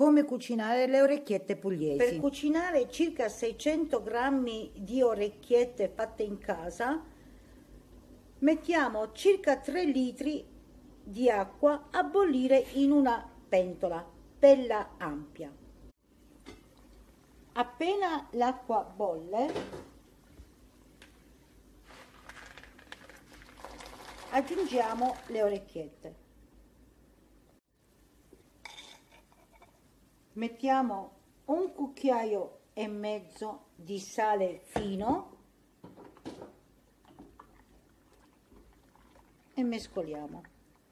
Come cucinare le orecchiette pugliesi. Per cucinare circa 600 grammi di orecchiette fatte in casa, mettiamo circa 3 litri di acqua a bollire in una pentola bella ampia. Appena l'acqua bolle, aggiungiamo le orecchiette. Mettiamo un cucchiaio e mezzo di sale fino e mescoliamo.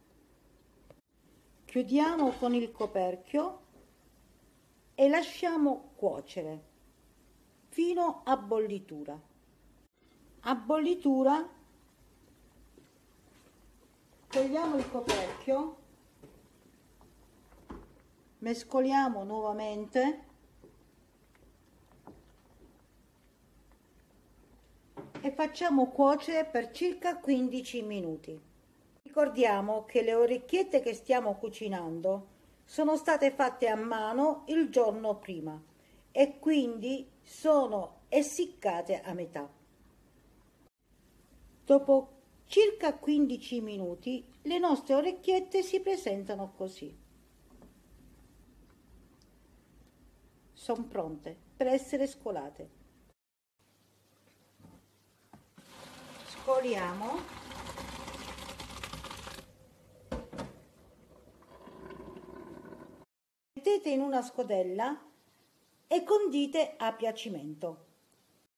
Chiudiamo con il coperchio e lasciamo cuocere fino a bollitura. A bollitura togliamo il coperchio, mescoliamo nuovamente e facciamo cuocere per circa 15 minuti. Ricordiamo che le orecchiette che stiamo cucinando sono state fatte a mano il giorno prima e quindi sono essiccate a metà. Dopo circa 15 minuti le nostre orecchiette si presentano così. Sono pronte per essere scolate. Scoliamo. Mettete in una scodella e condite a piacimento.